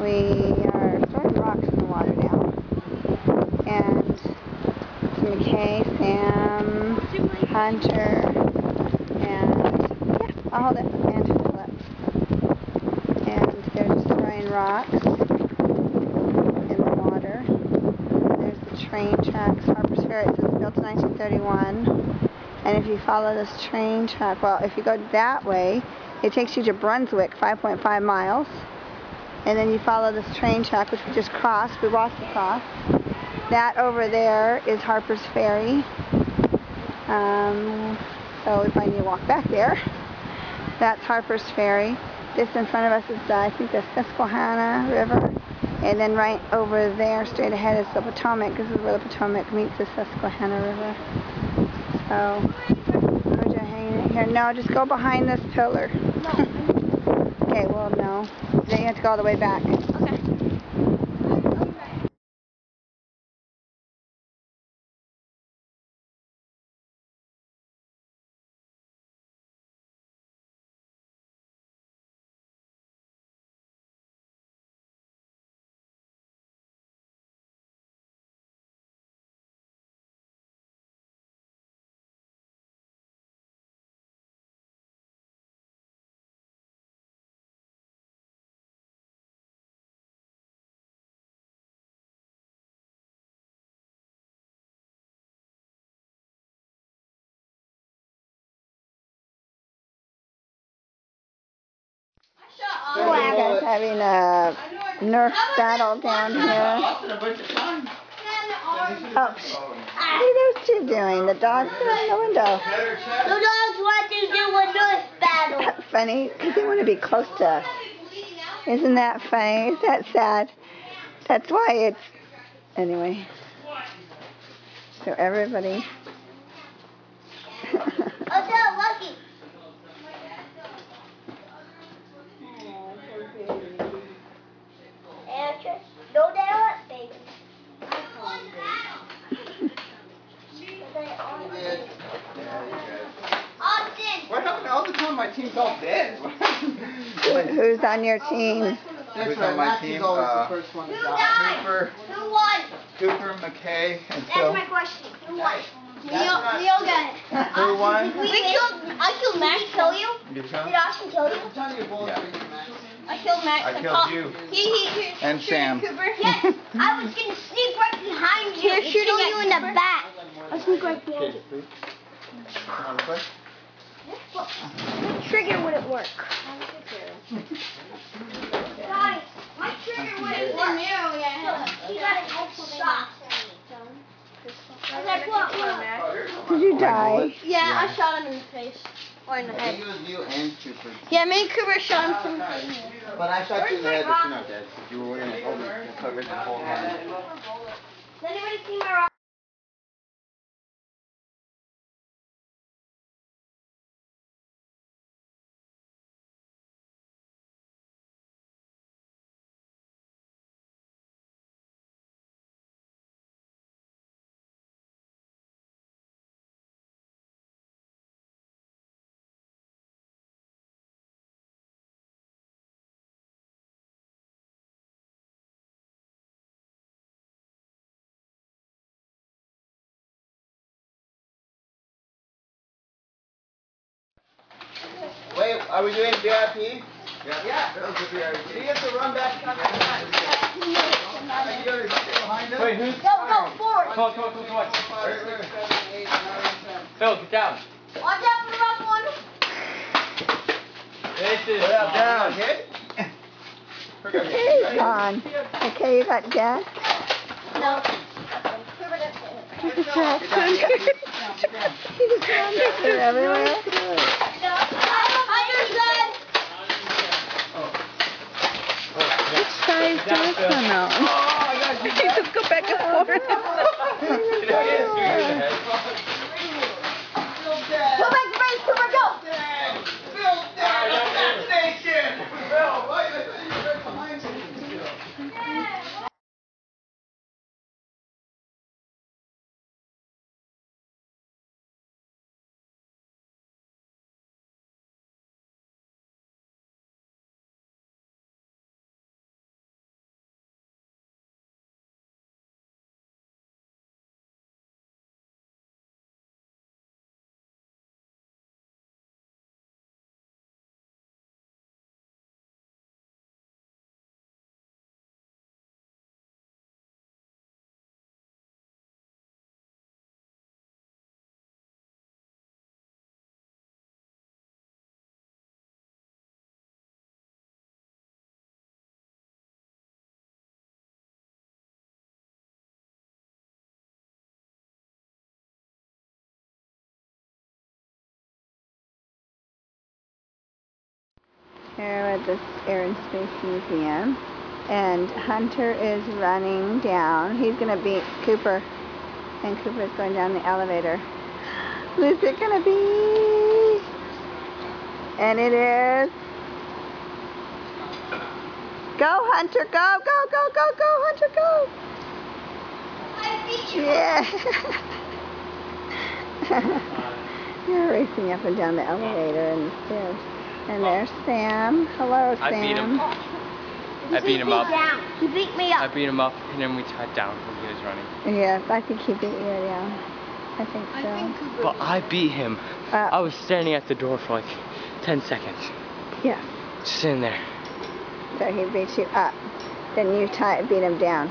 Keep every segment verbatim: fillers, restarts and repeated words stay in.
we are throwing rocks in the water now. And McKay, Sam, Hunter, and yeah, I'll hold it, and Philip. And they're just throwing rocks in the water. There's the train tracks, Harper's Ferry. It says built in nineteen thirty-one. And if you follow this train track, well, if you go that way, it takes you to Brunswick, five point five miles. And then you follow this train track, which we just crossed. We walked across. That over there is Harper's Ferry. Um, so we might need to walk back there. That's Harper's Ferry. This in front of us is, uh, I think, the Susquehanna River. And then right over there, straight ahead, is the Potomac. This is where the Potomac meets the Susquehanna River. So, we're just hanging out here. No, just go behind this pillar. No. Okay, well, no. Then you have to go all the way back. Okay. You guys having a Nerf battle down here? Oh, what are those two doing? The dogs are in the window. The dogs want to do a Nerf battle. That's funny, because they want to be close to us. Isn't that funny? Is that sad? That's why it's... Anyway. So everybody... Oh, no, Lucky. No, they aren't, baby. Austin! What happened all the time? My team's all dead. Who's on your team? Who's on my team? Uh, Who died? Cooper, Who won? Cooper, McKay, and That's Phil. my question. Who won? Neil, Neil got it. Who won? We killed, I killed Max. Did he kill you? You killed? Did Austin kill you? Yeah. I killed Max. I killed you. He, he, he, And Sam. Cooper. Yes, I was gonna sneak right behind you. You're shooting you in the back. I'll sneak right behind you. Please. Want to play? What trigger would it work? Guys, my trigger wouldn't work. He got a head shot. Did you die? Yeah, I shot him in the face. Or in the I head. think it was you and Cooper. Yeah, me and Cooper shot him from the head. But I shot you in the head, but you're not dead. You were going to hold me covered the whole time. Does anybody see my rock? Wait, are we doing V I P? Yeah. Yeah. That was a V I P. Do you have to run back? Wait, who's? Go, go, forward. Come on, come on, come on, come on. Six, seven, eight, nine, ten. Phil, get down. Watch out for the rough one. This is Put up, down. Hit? Okay, gone. Okay, you got gas? No. He just ran He just ran picture everywhere. Which side does come out? You just go back and forth. Here at the Air and Space Museum. And Hunter is running down. He's going to beat Cooper. And Cooper's going down the elevator. Who's it going to be? And it is... Go, Hunter, go, go, go, go, go, Hunter, go! I beat you. Yeah. You're racing up and down the elevator and the stairs. And there's Sam. Hello, Sam. I beat him. I beat him up. Down. He beat me up. I beat him up, and then we tied down when he was running. Yeah, I think he beat you down. I think so. I think Cooper But I beat him. Uh, I was standing at the door for like ten seconds. Yeah. Just sitting there. So he beat you up. Then you tie, beat him down.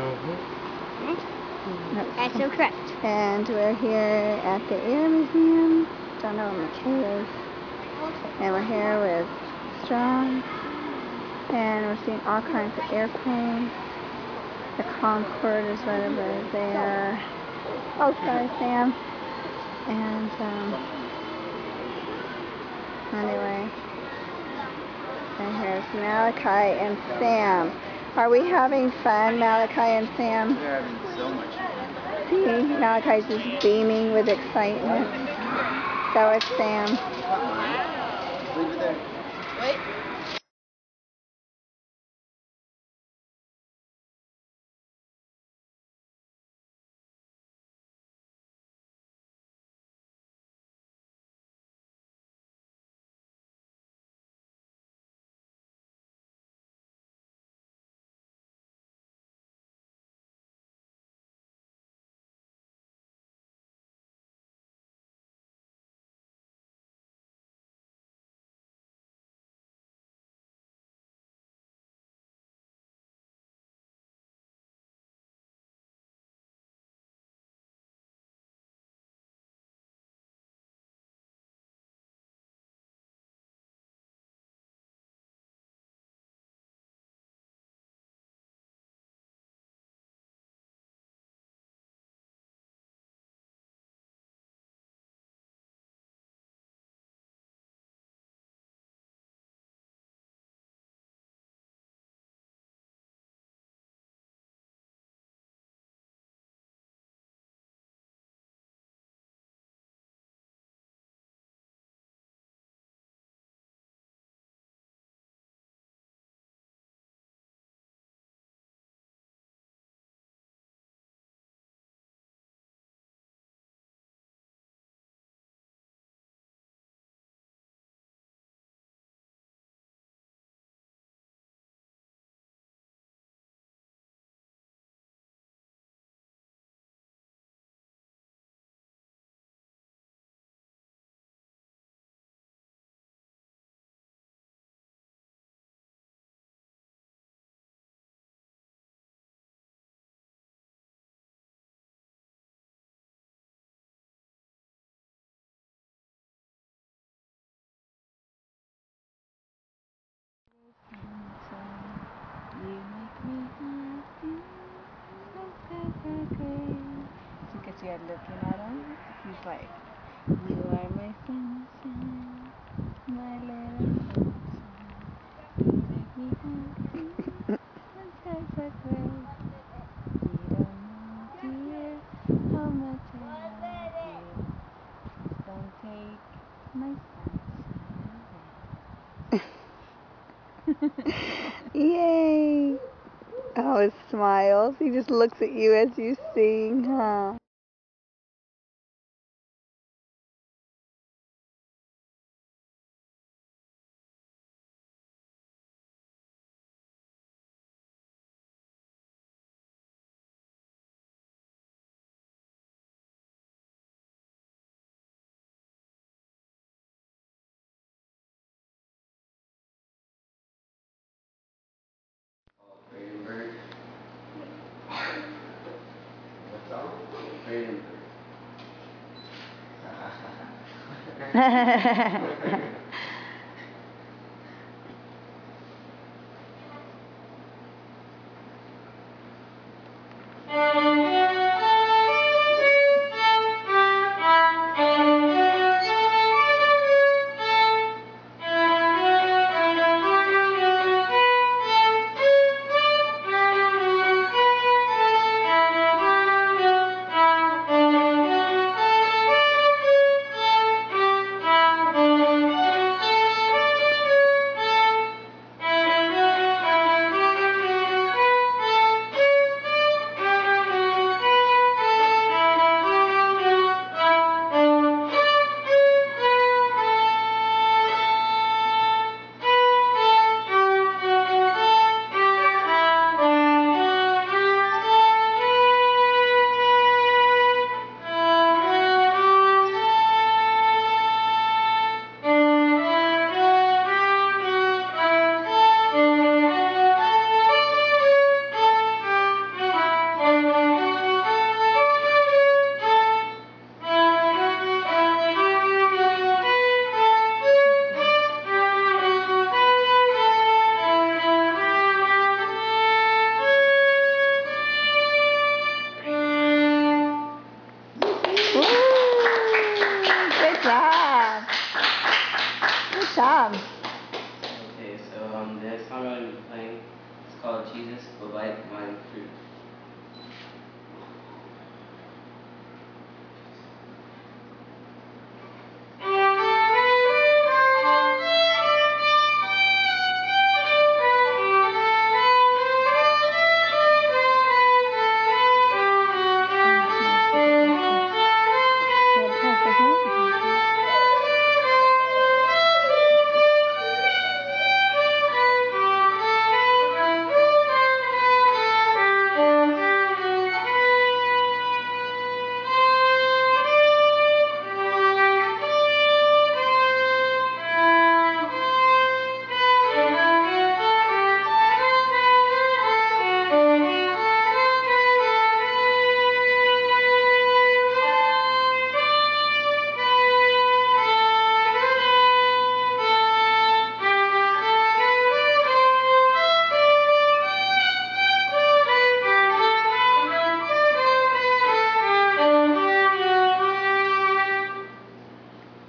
Uh-huh. That's so correct. And we're here at the Air Museum. Don't know what McKay is. And we're here with Strong. And we're seeing all kinds of airplanes. The Concorde is right over there. Oh, sorry, Sam. And, um, anyway. And here's Malachi and Sam. Are we having fun, Malachi and Sam? We're having so much fun. See, Malachi's just beaming with excitement. So is Sam. Leave it there. Wait. Because you're looking at him, he's like, you are my sunshine, my little sunshine. You make me happy when skies are gray. You don't know, dear, how much I love you. Please don't take my sunshine away. Yay! Oh, his smiles. He just looks at you as you sing, huh? Friedenberg. What's up? Friedenberg.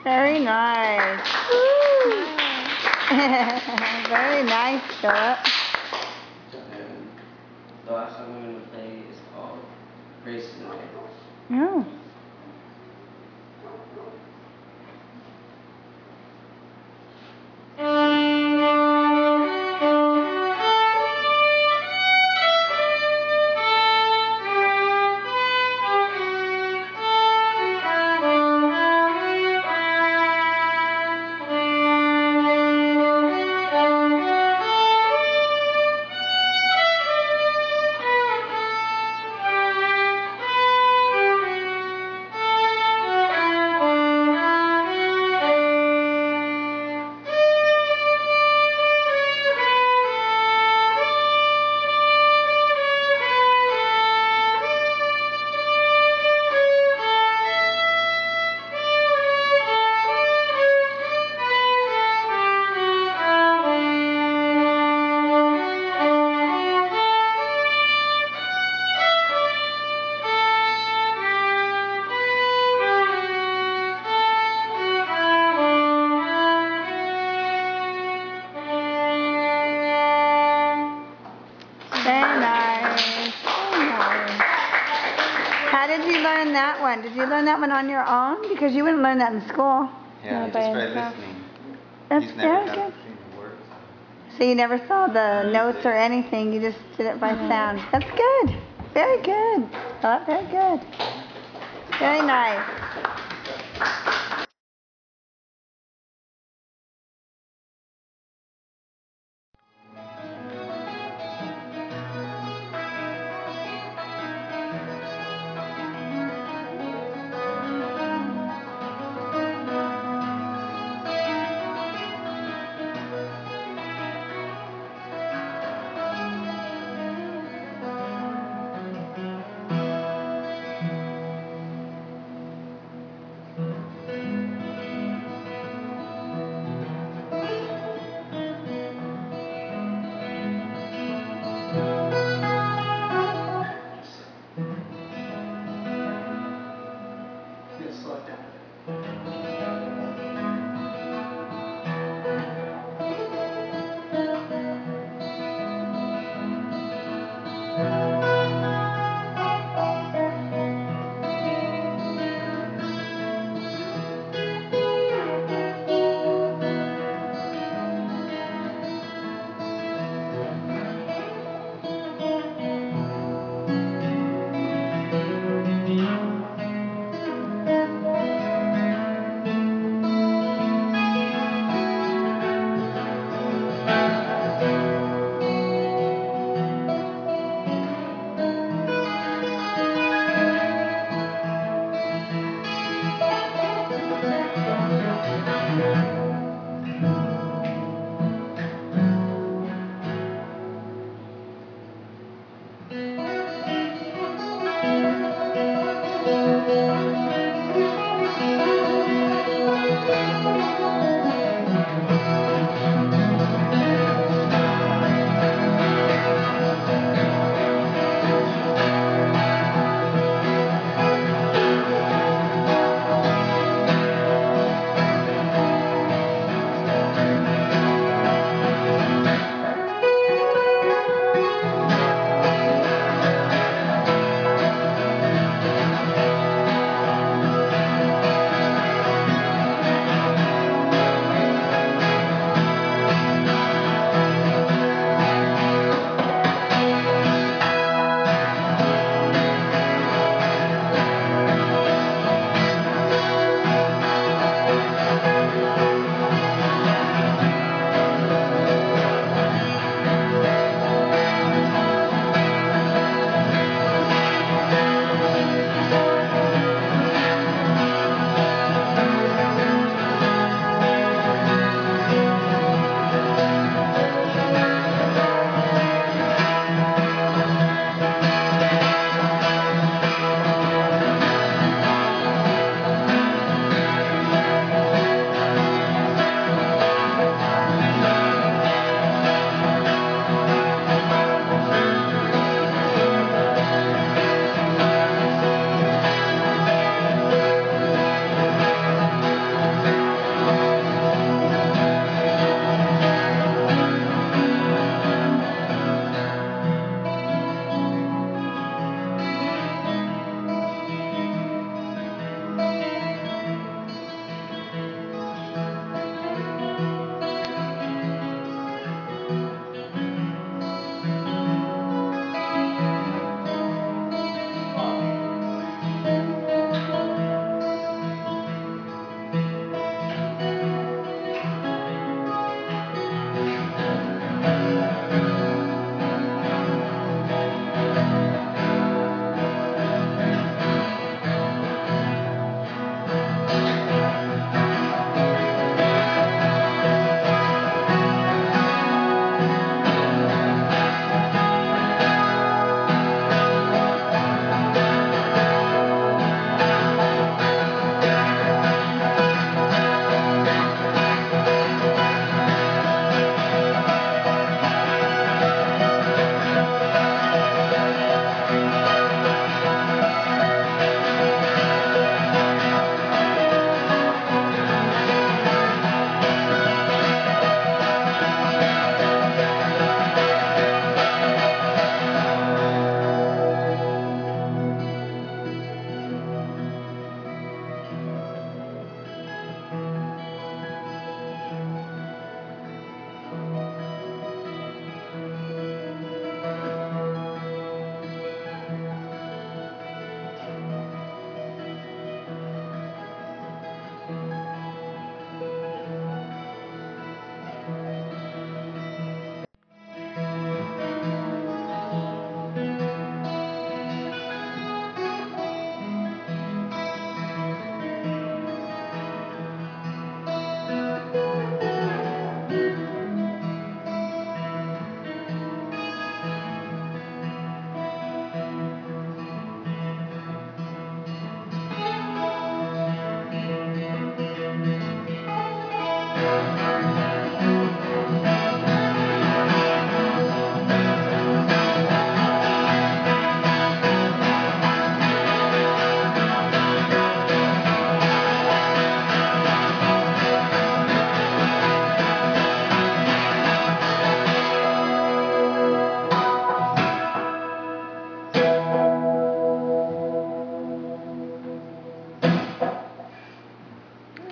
Very nice. Woo. Very nice, Philip. And the last song I'm going to play is called Race to the Day. Oh. Very nice. Very nice. How did you learn that one? Did you learn that one on your own? Because you wouldn't learn that in school. Yeah, No, just by by yourself. listening. That's He's never very got good. to sing the words. So you never saw the notes or anything. You just did it by sound. That's good. Very good. Oh, very good. Very nice. Just slow it down.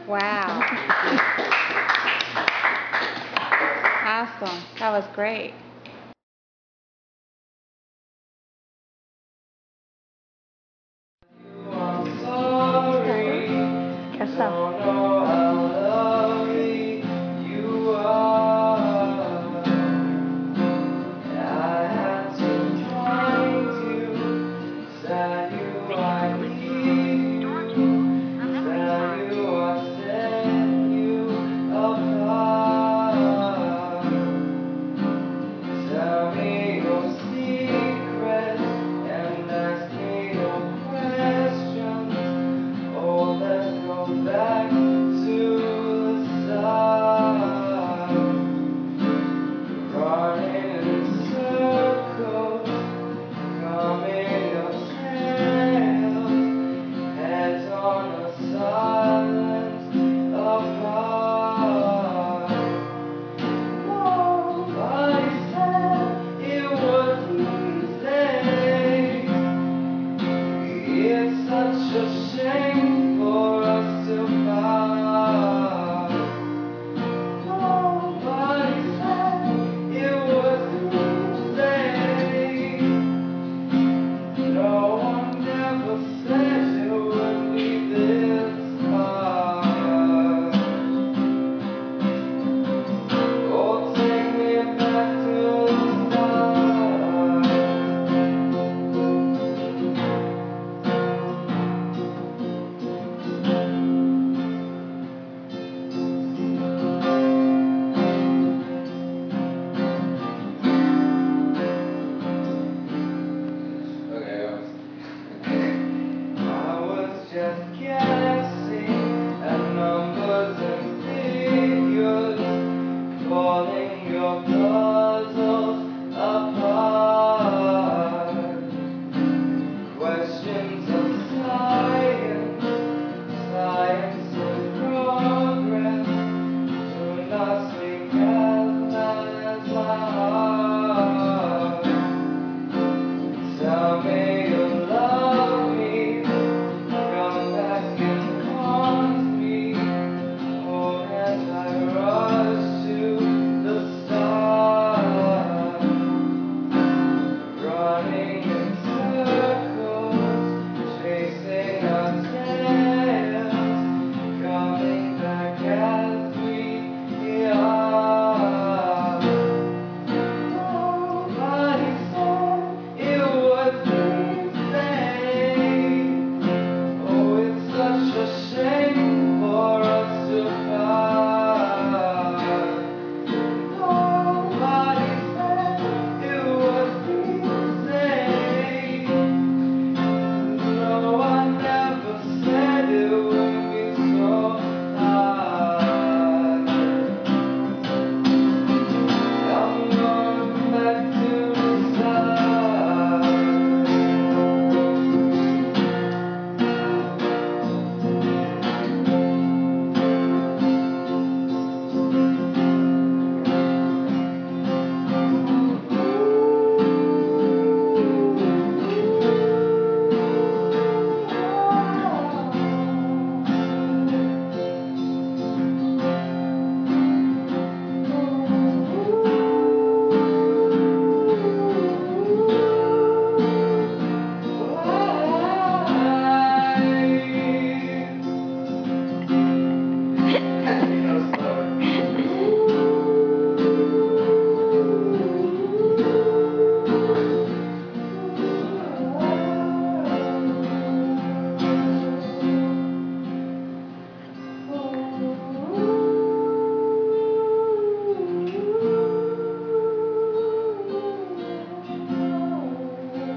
Wow. Awesome. That was great. Guess so.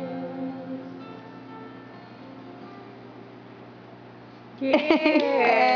Yeah.